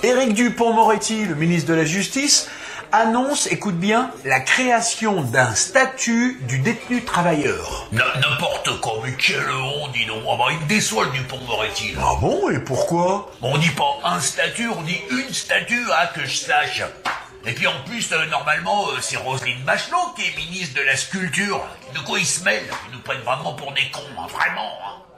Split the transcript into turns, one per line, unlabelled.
Éric Dupond-Moretti, le ministre de la Justice, annonce, écoute bien, la création d'un statut du détenu travailleur.
N'importe quoi, mais quelle honte, dis donc. Ah bah, il me déçoit le Dupond-Moretti, là.
Ah bon, et pourquoi?
On dit pas un statut, on dit une statue, hein, que je sache. Et puis en plus, normalement, c'est Roselyne Bachelot qui est ministre de la Sculpture. De quoi ils se mêlent? Ils nous prennent vraiment pour des cons, hein, vraiment, hein.